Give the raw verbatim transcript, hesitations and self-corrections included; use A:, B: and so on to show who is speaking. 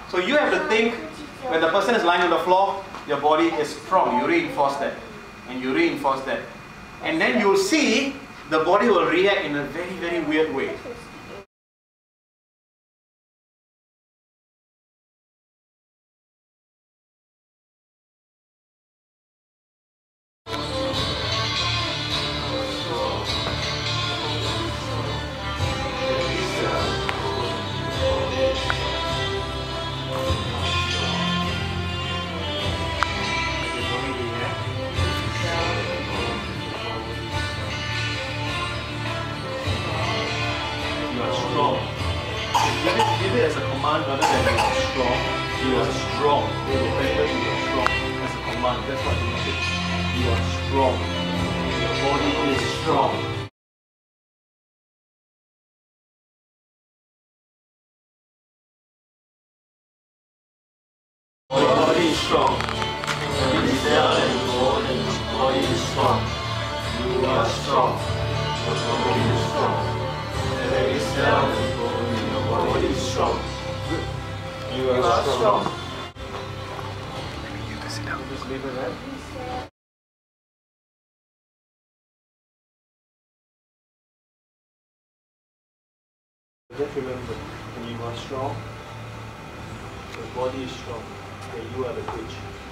A: So you have to think, when the person is lying on the floor, your body is strong. You reinforce that. And you reinforce that. And then you'll see the body will react in a very, very weird way. Give it as a command rather than you are strong. You are strong. They will remember you are strong as a command. That's what you say. You are strong. Your body is strong. Your body is strong. Every cell and body, body is strong. You are strong. Your body is strong. Every cell and body, your body is strong. You are, you are strong. strong. You can sit down. Just leave it there. Just remember, when you are strong, your body is strong, and you are the bridge.